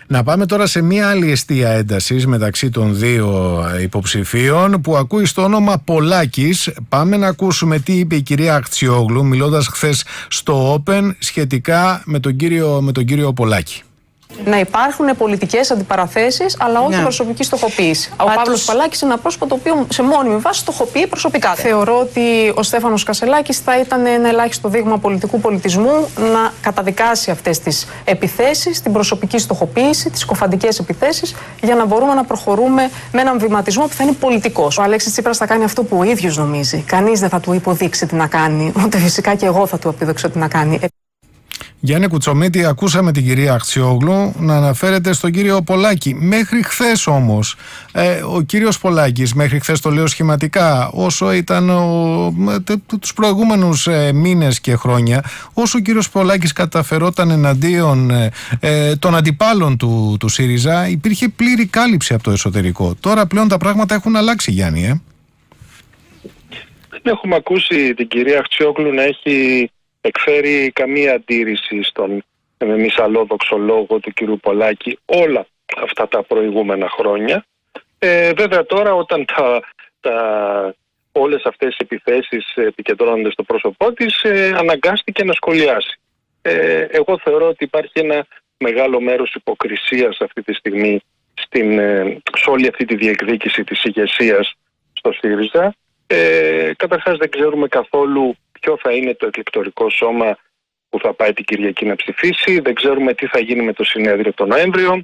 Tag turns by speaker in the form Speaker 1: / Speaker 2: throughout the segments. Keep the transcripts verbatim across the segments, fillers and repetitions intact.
Speaker 1: Να πάμε τώρα σε μια άλλη εστία έντασης μεταξύ των δύο υποψηφίων που ακούει στο όνομα Πολάκης. Πάμε να ακούσουμε τι είπε η κυρία Αχτσιόγλου μιλώντας χθες στο Open σχετικά με τον κύριο, με τον κύριο Πολάκη.
Speaker 2: Να υπάρχουν πολιτικές αντιπαραθέσεις, αλλά όχι ναι. προσωπική στοχοποίηση. Ο Πάντως... Παύλος Πολάκης είναι ένα πρόσωπο το οποίο σε μόνιμη βάση στοχοποιεί προσωπικά. Θεωρώ ότι ο Στέφανος Κασσελάκης θα ήταν ένα ελάχιστο δείγμα πολιτικού πολιτισμού να καταδικάσει αυτές τις επιθέσεις, την προσωπική στοχοποίηση, τις συκοφαντικές επιθέσεις, για να μπορούμε να προχωρούμε με έναν βηματισμό που θα είναι πολιτικός. Ο Αλέξης Τσίπρας θα κάνει αυτό που ο ίδιος νομίζει. Κανείς δεν θα του υποδείξει τι να κάνει, ούτε φυσικά και εγώ θα του επιδείξω τι να κάνει.
Speaker 1: Γιάννη Κουτσομίτη, ακούσαμε την κυρία Αχτσιόγλου να αναφέρεται στον κύριο Πολάκη. Μέχρι χθες όμως, ε, ο κύριος Πολάκης, μέχρι χθες το λέω σχηματικά, όσο ήταν ο, τους προηγούμενους ε, μήνες και χρόνια, όσο ο κύριος Πολάκης καταφερόταν εναντίον ε, ε, των αντιπάλων του, του ΣΥΡΙΖΑ, υπήρχε πλήρη κάλυψη από το εσωτερικό. Τώρα πλέον τα πράγματα έχουν αλλάξει, Γιάννη. Ε.
Speaker 3: Δεν έχουμε ακούσει την κυρία Αχτσιόγλου να έχει εκφέρει καμία αντίρρηση στον μυσαλλόδοξο λόγο του κυρίου Πολάκη όλα αυτά τα προηγούμενα χρόνια. Ε, βέβαια τώρα όταν τα, τα, όλες αυτές οι επιθέσεις επικεντρώνονται στο πρόσωπό της, ε, αναγκάστηκε να σχολιάσει. Ε, εγώ θεωρώ ότι υπάρχει ένα μεγάλο μέρος υποκρισίας αυτή τη στιγμή στην, ε, σε όλη αυτή τη διεκδίκηση της ηγεσίας στο ΣΥΡΙΖΑ. Ε, καταρχάς δεν ξέρουμε καθόλου ποιο θα είναι το εκλεκτορικό σώμα που θα πάει την Κυριακή να ψηφίσει. Δεν ξέρουμε τι θα γίνει με το συνέδριο τον Νοέμβριο.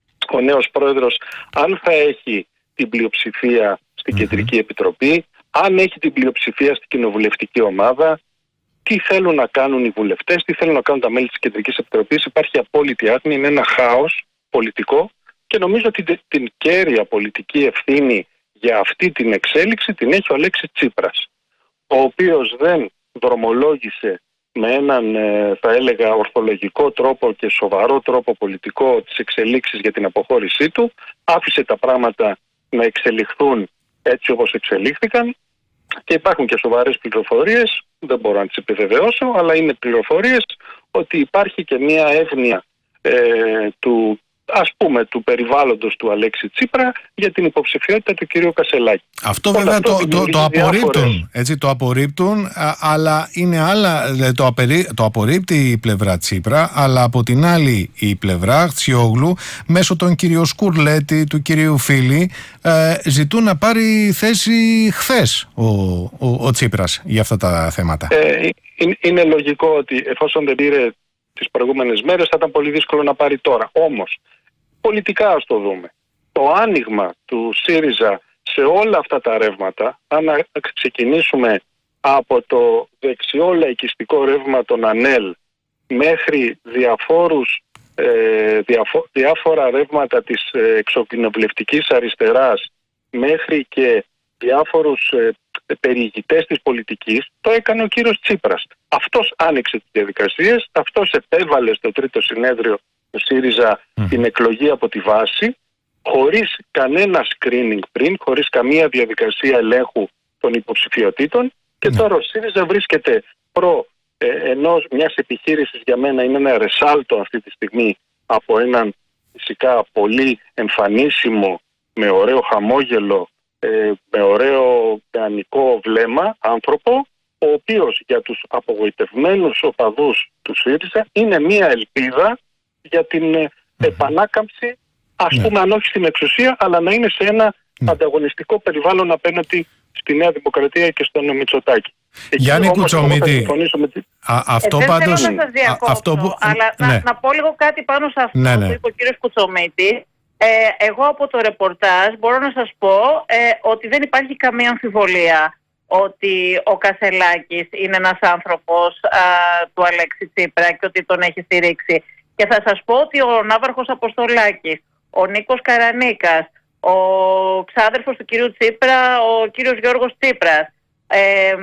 Speaker 3: Ο νέος πρόεδρος αν θα έχει την πλειοψηφία στην mm-hmm. Κεντρική Επιτροπή, αν έχει την πλειοψηφία στην κοινοβουλευτική ομάδα, τι θέλουν να κάνουν οι βουλευτές, τι θέλουν να κάνουν τα μέλη της Κεντρικής Επιτροπής. Υπάρχει απόλυτη άγνοια, είναι ένα χάος πολιτικό και νομίζω ότι την, την κέρια πολιτική ευθύνη για αυτή την εξέλιξη την έχει ο Αλέξης Τσίπρας, ο οποίος δεν δρομολόγησε με έναν, θα έλεγα, ορθολογικό τρόπο και σοβαρό τρόπο πολιτικό τις εξελίξεις για την αποχώρησή του, άφησε τα πράγματα να εξελιχθούν έτσι όπως εξελίχθηκαν και υπάρχουν και σοβαρές πληροφορίες, δεν μπορώ να τις επιβεβαιώσω, αλλά είναι πληροφορίες ότι υπάρχει και μια εύνοια ε, του ας πούμε του περιβάλλοντος του Αλέξη Τσίπρα για την υποψηφιότητα του κυρίου Κασσελάκη.
Speaker 1: Αυτό βέβαια αυτό το, το, το απορρίπτουν, έτσι, το απορρίπτουν α, αλλά είναι άλλα, το, απερί, το απορρίπτει η πλευρά Τσίπρα, αλλά από την άλλη η πλευρά Αχτσιόγλου μέσω των κυρίων Σκουρλέτη, του κυρίου Φίλη ε, ζητούν να πάρει θέση χθες ο, ο, ο Τσίπρας για αυτά τα θέματα.
Speaker 3: Ε, είναι, είναι λογικό ότι εφόσον δεν πήρε τις προηγούμενες μέρες θα ήταν πολύ δύσκολο να πάρει τώρα. Όμως πολιτικά ας το δούμε. Το άνοιγμα του ΣΥΡΙΖΑ σε όλα αυτά τα ρεύματα, αν ξεκινήσουμε από το δεξιό λαϊκιστικό ρεύμα των ΑΝΕΛ μέχρι διαφόρους, ε, διαφο- διάφορα ρεύματα της ε, εξοκοινοβουλευτικής αριστεράς μέχρι και διάφορους ε, περιηγητές της πολιτικής, το έκανε ο κύριος Τσίπρας. Αυτός άνοιξε τις διαδικασίες, αυτός επέβαλε στο τρίτο συνέδριο του ΣΥΡΙΖΑ mm. την εκλογή από τη βάση, χωρίς κανένα screening πριν, χωρίς καμία διαδικασία ελέγχου των υποψηφιωτήτων και mm. τώρα ο ΣΥΡΙΖΑ βρίσκεται προ ε, ενός μιας επιχείρησης, για μένα είναι ένα ρεσάλτο αυτή τη στιγμή από έναν φυσικά πολύ εμφανίσιμο, με ωραίο χαμόγελο, ε, με ωραίο παιανικό βλέμμα άνθρωπο, ο οποίος για τους απογοητευμένους οπαδούς του ΣΥΡΙΖΑ είναι μια ελπίδα για την mm-hmm. επανάκαμψη, ας yeah. πούμε, αν όχι στην εξουσία, αλλά να είναι σε ένα mm. ανταγωνιστικό περιβάλλον απέναντι στη Νέα Δημοκρατία και στον Μητσοτάκη.
Speaker 1: Γιάννη Κουτσομίτη,
Speaker 3: τη...
Speaker 1: αυτό
Speaker 4: ε,
Speaker 1: πάντως...
Speaker 4: Δεν θέλω να σας διακόψω, αυτό που... αλλά ναι. να, να πω λίγο κάτι πάνω σε αυτό ναι, ναι. που είπε ο κύριος Κουτσομίτη. Ε, εγώ από το ρεπορτάζ μπορώ να σας πω ε, ότι δεν υπάρχει καμία αμφιβολία ότι ο Κασσελάκης είναι ένας άνθρωπος α, του Αλέξη Τσίπρα και ότι τον έχει στηρίξει. Και θα σας πω ότι ο Ναύαρχος Αποστολάκης, ο Νίκος Καρανίκας, ο ξάδερφος του κυρίου Τσίπρα, ο κύριος Γιώργος Τσίπρας ε,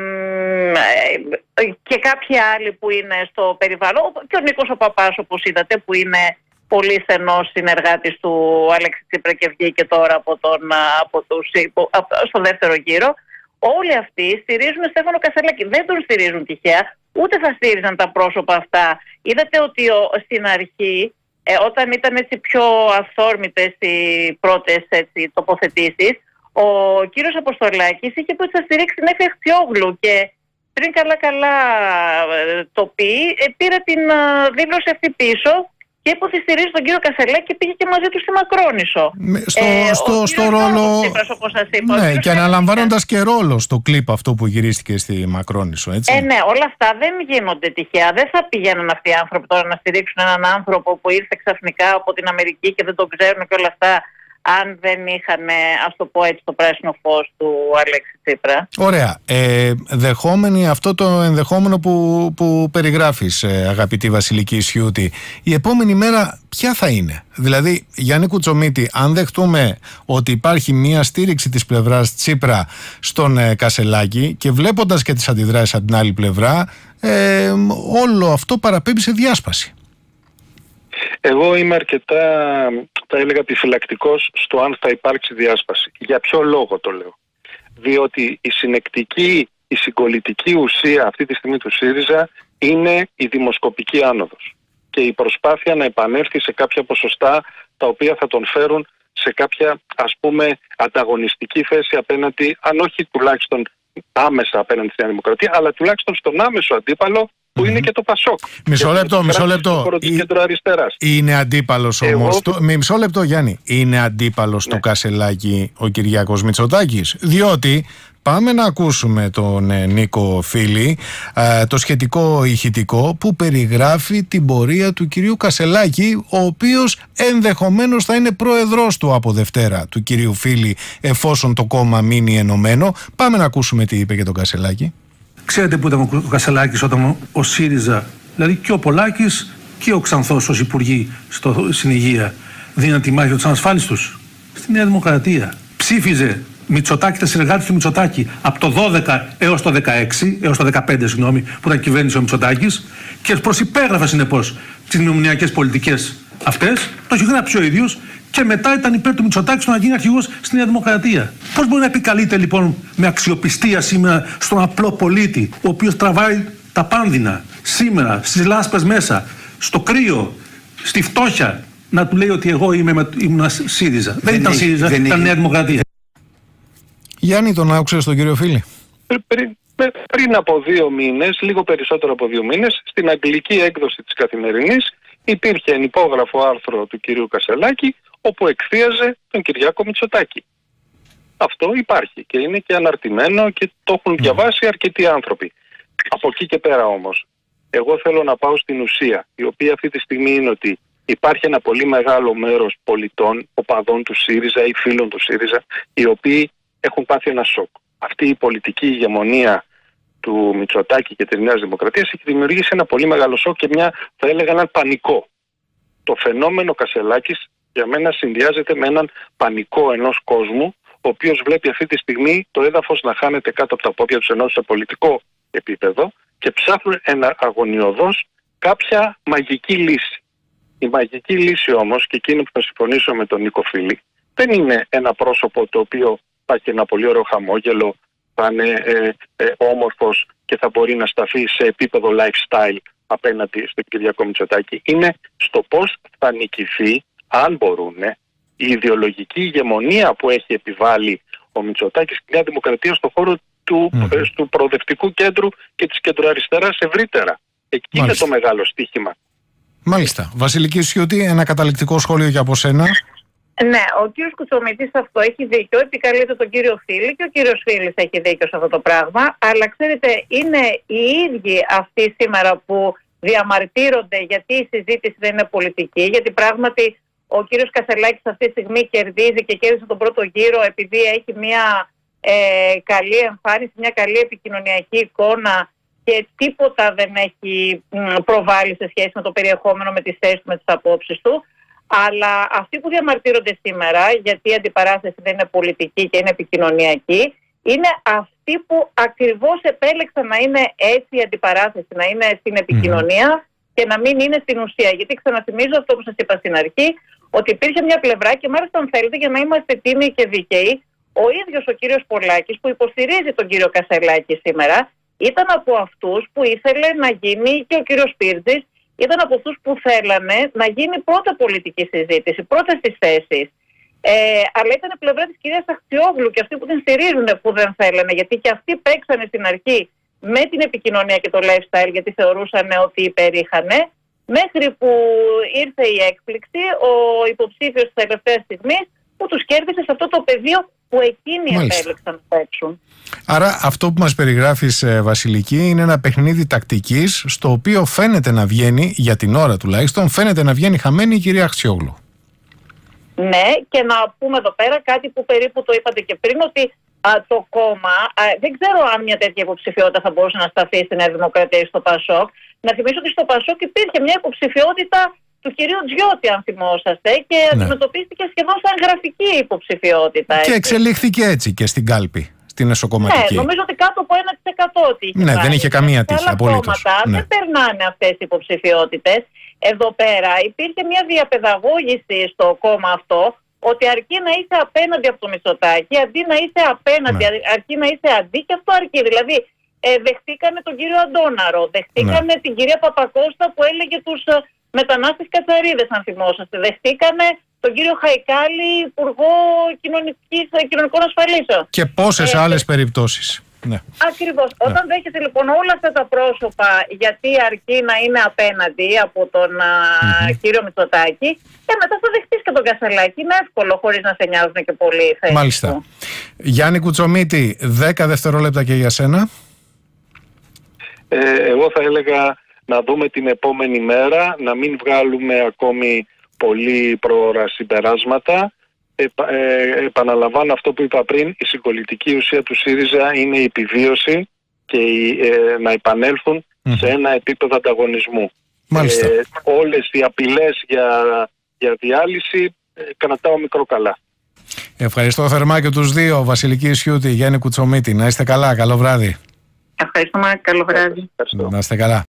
Speaker 4: και κάποιοι άλλοι που είναι στο περιβάλλον, και ο Νίκος ο Παπάς, όπως είδατε, που είναι πολύ στενός συνεργάτης του Αλέξη Τσίπρα και βγήκε τώρα από τον, από τους, στο δεύτερο γύρο. Όλοι αυτοί στηρίζουν Στέφανο Κασσελάκη. Δεν τον στηρίζουν τυχαία, ούτε θα στήριζαν τα πρόσωπα αυτά. Είδατε ότι ο, στην αρχή ε, όταν ήταν έτσι πιο αυθόρμητες οι πρώτες έτσι, τοποθετήσεις, ο κύριος Αποστολάκης είχε πει ότι θα στηρίξει την Έφη Αχτσιόγλου και πριν καλά-καλά το πει, πήρε την δήλωση αυτή πίσω και είπε ότι στηρίζει τον κύριο Κασελάκη και πήγε και μαζί του στη Μακρόνισσο.
Speaker 1: Στο, ε, στο, στο ρόλο.
Speaker 4: Τσίπρας, όπως σας είπα,
Speaker 1: ναι, και αναλαμβάνοντας και ρόλο στο κλιπ αυτό που γυρίστηκε στη Μακρόνισσο, έτσι.
Speaker 4: Ε, ναι, όλα αυτά δεν γίνονται τυχαία. Δεν θα πηγαίνουν αυτοί οι άνθρωποι τώρα να στηρίξουν έναν άνθρωπο που ήρθε ξαφνικά από την Αμερική και δεν τον ξέρουν και όλα αυτά, αν δεν είχαν, ας το πω έτσι, το πράσινο φως του Αλέξη Τσίπρα.
Speaker 1: Ωραία. Ε, δεχόμενοι αυτό το ενδεχόμενο που, που περιγράφεις, ε, αγαπητή Βασιλική Ισιούτη, η επόμενη μέρα ποια θα είναι? Δηλαδή, Γιάννη Κουτσομίτη, αν δεχτούμε ότι υπάρχει μια στήριξη της πλευράς Τσίπρα στον ε, Κασελάκη και βλέποντας και τις αντιδράσεις από την άλλη πλευρά, ε, όλο αυτό παραπέμπει σε διάσπαση.
Speaker 3: Εγώ είμαι αρκετά, θα έλεγα, επιφυλακτικός στο αν θα υπάρξει διάσπαση. Για ποιο λόγο το λέω? Διότι η συνεκτική, η συγκολητική ουσία αυτή τη στιγμή του ΣΥΡΙΖΑ είναι η δημοσκοπική άνοδος και η προσπάθεια να επανέλθει σε κάποια ποσοστά τα οποία θα τον φέρουν σε κάποια, ας πούμε, ανταγωνιστική θέση απέναντι, αν όχι τουλάχιστον άμεσα απέναντι στη Νέα Δημοκρατία, αλλά τουλάχιστον στον άμεσο αντίπαλο που είναι και το ΠΑΣΟΚ.
Speaker 1: Μισό λεπτό, μισό λεπτό. Είναι αντίπαλος όμως. Εγώ... Το... Μισό λεπτό, Γιάννη. Είναι αντίπαλος ναι. του Κασελάκη ο Κυριάκος Μητσοτάκης? Διότι πάμε να ακούσουμε τον ε, Νίκο Φίλη, ε, το σχετικό ηχητικό που περιγράφει την πορεία του κυρίου Κασελάκη, ο οποίος ενδεχομένως θα είναι πρόεδρος του από Δευτέρα, του κυρίου Φίλη, εφόσον το κόμμα μείνει ενωμένο. Πάμε να ακούσουμε τι είπε για τον Κασελάκη.
Speaker 5: Ξέρετε που ήταν ο Κασελάκης όταν ο ΣΥΡΙΖΑ, δηλαδή και ο Πολάκης και ο Ξανθός ως υπουργοί στο, στην υγεία, δίναν τη μάχη τους ανασφάλιστους? Στη Νέα Δημοκρατία. Ψήφιζε Μητσοτάκη, τα συνεργάτες του Μητσοτάκη από το δώδεκα έως το δεκαέξι, έως το δεκαπέντε, συγγνώμη, που ήταν κυβέρνησε ο Μητσοτάκης, και προσυπέγραφε συνεπώς τις μνημονιακές πολιτικές αυτές. Το έχει γράψει ο ίδιος. Και μετά ήταν υπέρ του Μητσοτάκη στο να γίνει αρχηγός στη Νέα Δημοκρατία. Πώς μπορεί να επικαλείται λοιπόν με αξιοπιστία σήμερα στον απλό πολίτη, ο οποίος τραβάει τα πάνδυνα σήμερα, στις λάσπες μέσα, στο κρύο, στη φτώχεια, να του λέει ότι εγώ είμαι με, ήμουν ΣΥΡΙΖΑ? Δεν, δεν ήταν έχει, ΣΥΡΙΖΑ, δεν ήταν έχει. Νέα Δημοκρατία.
Speaker 1: Γιάννη, τον άκουσες τον κύριο Φίλη?
Speaker 3: Πριν, πριν από δύο μήνες, λίγο περισσότερο από δύο μήνες, στην αγγλική έκδοση της Καθημερινής υπήρχε ενυπόγραφο άρθρο του κυρίου Κασελάκη, όπου εκθίαζε τον Κυριάκο Μητσοτάκη. Αυτό υπάρχει και είναι και αναρτημένο και το έχουν διαβάσει αρκετοί άνθρωποι. Από εκεί και πέρα όμως, εγώ θέλω να πάω στην ουσία, η οποία αυτή τη στιγμή είναι ότι υπάρχει ένα πολύ μεγάλο μέρος πολιτών, οπαδών του ΣΥΡΙΖΑ ή φίλων του ΣΥΡΙΖΑ, οι οποίοι έχουν πάθει ένα σοκ. Αυτή η πολιτική ηγεμονία του Μητσοτάκη και της Νέας Δημοκρατίας έχει δημιουργήσει ένα πολύ μεγάλο σοκ και μια, θα έλεγα, έναν πανικό. Το φαινόμενο Κασελάκης για μένα συνδυάζεται με έναν πανικό ενός κόσμου, ο οποίος βλέπει αυτή τη στιγμή το έδαφος να χάνεται κάτω από τα πόδια τους, ενώ σε πολιτικό επίπεδο, και ψάχνουν ένα αγωνιωδώς κάποια μαγική λύση. Η μαγική λύση όμως, και εκείνο που θα συμφωνήσω με τον Νίκο Φίλη, δεν είναι ένα πρόσωπο το οποίο θα έχει ένα πολύ ωραίο χαμόγελο, θα είναι ε, ε, όμορφος και θα μπορεί να σταθεί σε επίπεδο lifestyle απέναντι στον Κυριάκο Μητσοτάκη. Είναι στο πώς θα νικηθεί, αν μπορούν, η ιδεολογική ηγεμονία που έχει επιβάλει ο Μητσοτάκης στη Νέα Δημοκρατία στον χώρο του, mm. ε, του προοδευτικού κέντρου και της κεντροαριστεράς ευρύτερα. Εκεί είναι το μεγάλο στοίχημα.
Speaker 1: Μάλιστα. Βασιλική Ισιούτη, ένα καταληκτικό σχόλιο για από σένα.
Speaker 4: Ναι, ο κύριος Κουτσομίτης αυτό έχει δίκιο, επικαλείται τον κύριο Φίλη και ο κύριος Φίλης έχει δίκιο σε αυτό το πράγμα, αλλά ξέρετε, είναι οι ίδιοι αυτοί σήμερα που διαμαρτύρονται γιατί η συζήτηση δεν είναι πολιτική, γιατί πράγματι ο κύριος Κασελάκης αυτή τη στιγμή κερδίζει και κέρδισε τον πρώτο γύρο επειδή έχει μια ε, καλή εμφάνιση, μια καλή επικοινωνιακή εικόνα και τίποτα δεν έχει προβάλλει σε σχέση με το περιεχόμενο, με τις θέσεις του, με τις απόψεις του. Αλλά αυτοί που διαμαρτύρονται σήμερα, γιατί η αντιπαράθεση δεν είναι πολιτική και είναι επικοινωνιακή, είναι αυτοί που ακριβώς επέλεξαν να είναι έτσι η αντιπαράθεση, να είναι στην επικοινωνία mm. και να μην είναι στην ουσία. Γιατί ξαναθυμίζω αυτό που σας είπα στην αρχή, ότι υπήρχε μια πλευρά και μάλιστα αν θέλετε για να είμαστε τίμοι και δίκαιοι, ο ίδιος ο κύριος Πολάκης που υποστηρίζει τον κύριο Κασελάκη σήμερα, ήταν από αυτούς που ήθελε να γίνει και ο κύριος Πύρτζης ήταν από αυτούς που θέλανε να γίνει πρώτα πολιτική συζήτηση, πρώτα στις θέσεις. Ε, αλλά ήταν η πλευρά της κυρίας Αχτσιόγλου και αυτοί που την στηρίζουν που δεν θέλανε, γιατί και αυτοί παίξανε στην αρχή με την επικοινωνία και το lifestyle, γιατί θεωρούσαν ότι υπερήχανε, μέχρι που ήρθε η έκπληξη, ο υποψήφιος της τελευταίας στιγμής που τους κέρδισε σε αυτό το πεδίο που εκείνοι επέλεξαν να παίξουν.
Speaker 1: Άρα αυτό που μας περιγράφεις, Βασιλική, είναι ένα παιχνίδι τακτικής στο οποίο φαίνεται να βγαίνει, για την ώρα τουλάχιστον, φαίνεται να βγαίνει χαμένη η κυρία Αχτσιόγλου.
Speaker 4: Ναι, και να πούμε εδώ πέρα κάτι που περίπου το είπατε και πριν, ότι α, το κόμμα, α, δεν ξέρω αν μια τέτοια υποψηφιότητα θα μπορούσε να σταθεί στη Νέα Δημοκρατία ή στο Πασόκ. Να θυμίσω ότι στο Πασόκ υπήρχε μια υποψηφιότητα του κυρίου Τζιώτη, αν θυμόσαστε, και ναι, αντιμετωπίστηκε σχεδόν σαν γραφική υποψηφιότητα.
Speaker 1: Και έτσι εξελίχθηκε έτσι και στην κάλπη, στην εσωκομματική.
Speaker 4: Ναι, νομίζω ότι κάτω από ένα τοις εκατό είχε.
Speaker 1: Ναι, δεν είχε καμία τύχη, απολύτως.
Speaker 4: Ναι. Δεν περνάνε αυτές οι υποψηφιότητες. Εδώ πέρα υπήρχε μια διαπαιδαγώγηση στο κόμμα αυτό, ότι αρκεί να είσαι απέναντι από το Μητσοτάκη, αντί να είσαι απέναντι, ναι, αρκεί να είσαι αντί, και αυτό αρκεί. Δηλαδή, ε, δεχτήκανε τον κύριο Αντώναρο, δεχτήκανε ναι, την κυρία Παπακώστα που έλεγε τους μετανάστες κατσαρίδες, αν θυμόσαστε. Δεχτήκανε τον κύριο Χαϊκάλη, υπουργό κοινωνικών ασφαλίσεων.
Speaker 1: Και πόσες ε, άλλες περιπτώσεις. Ναι.
Speaker 4: Ακριβώς. Ναι. Όταν δέχεσαι λοιπόν όλα αυτά τα πρόσωπα, γιατί αρκεί να είναι απέναντι από τον mm-hmm. κύριο Μητσοτάκη, και μετά θα δεχτείς και τον Κασελάκη. Είναι εύκολο, χωρίς να σε νοιάζουν και πολύ οι θέσεις.
Speaker 1: Μάλιστα. Του. Γιάννη Κουτσομίτη, δέκα δευτερόλεπτα και για σένα.
Speaker 3: Ε, εγώ θα έλεγα να δούμε την επόμενη μέρα, να μην βγάλουμε ακόμη πολύ πρόωρα συμπεράσματα. Επα, ε, επαναλαμβάνω αυτό που είπα πριν, η συγκολητική ουσία του ΣΥΡΙΖΑ είναι η επιβίωση και η, ε, να επανέλθουν mm. σε ένα επίπεδο ανταγωνισμού.
Speaker 1: Μάλιστα.
Speaker 3: Ε, όλες οι απειλές για, για διάλυση ε, κρατάω μικρό καλά.
Speaker 1: Ευχαριστώ θερμά και τους δύο, Βασιλική Ισιούτη, Γιάννη Κουτσομίτη. Να είστε καλά, καλό βράδυ.
Speaker 4: Ευχαριστούμε, καλό βράδυ.
Speaker 3: Ευχαριστώ.
Speaker 1: Να είστε καλά.